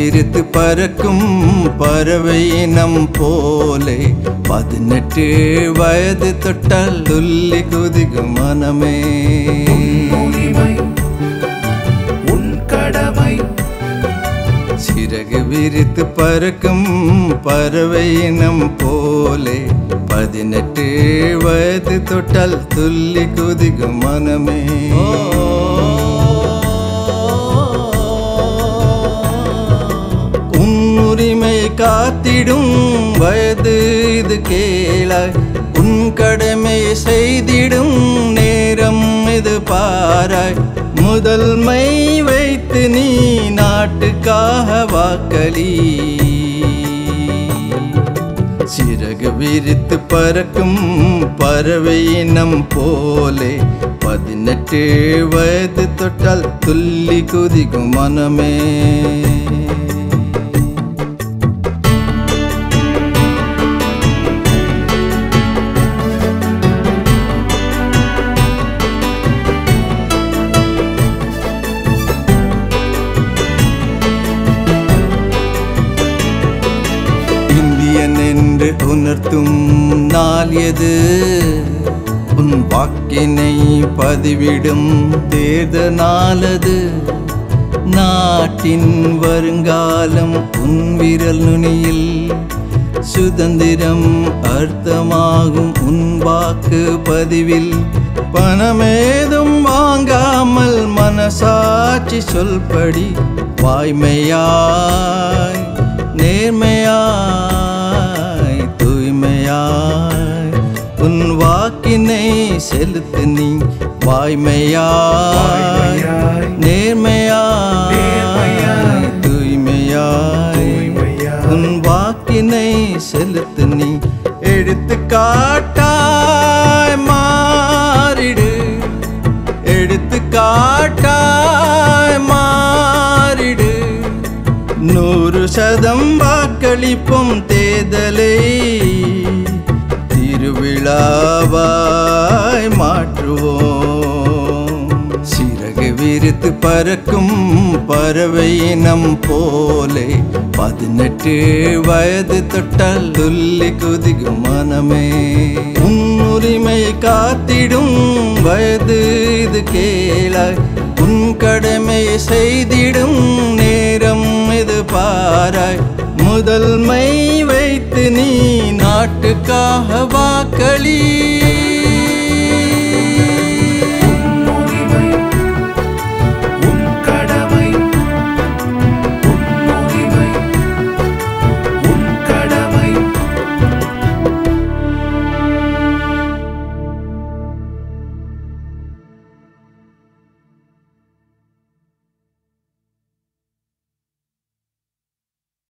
விரித்து பறக்கும் பறவை இனம் போலே 18 வயது தொட்டால் துள்ளி குதிக்கும் மனமே. உரிமை உன் கடமை. சிறகு விரித்து பறக்கும் பறவை இனம் போலே 18 வயது தொட்டால் துள்ளி குதிக்கும் மனமே. உரிமை காத்திடும் வயது இது கேளாய். உன் கடமை செய்திடும் நேரம் இது பாராய். முதல்மை வைத்து நீ நாட்டுக்காக வாக்களி. சிறகு விரித்து பறக்கும் பறவை இனம் போலே 18 வயது தொட்டால் துள்ளி குதிக்கும் மனமே. இந்தியன் என்று உணர்த்தும் நாள் எது? உன் வாக்கினை பதிவிடும் தேர்தல் நாளது. நாட்டின் வருங்காலம் உன் விரல் நுனியில். சுதந்திரம் அர்த்தமாகும் உன் வாக்கு பதிவில். பணமேதும் வாங்காமல் மனசாட்சி சொல்படி வாய்மையாய் நேர்மையாய் தூய்மையாய் உன் வாக்கினை செலுத்து நீ. வாய்மையாய் நேர்மையாய் தூய்மையாய் உன் வாக்கினை செலுத்து நீ. எடுத்துக்காட்டாய் மாறிடு. எடுத்துக்காட்டாய் மாறிடு. 100% வாக்களிப்போம் தேர்தலை திருவிழாவாய் மாற்றுவோம். சிறகு விரித்து பறக்கும் பறவை இனம் போலே 18 வயது தொட்டால் துள்ளி குதிக்கும் மனமே. உன் உரிமை காத்திடும் வயது இது கேளாய். உன் கடமை செய்திடும் நேரம் இது பாராய். முதல்மை வைத்து நீ நாட்டுக்காக வாக்களி.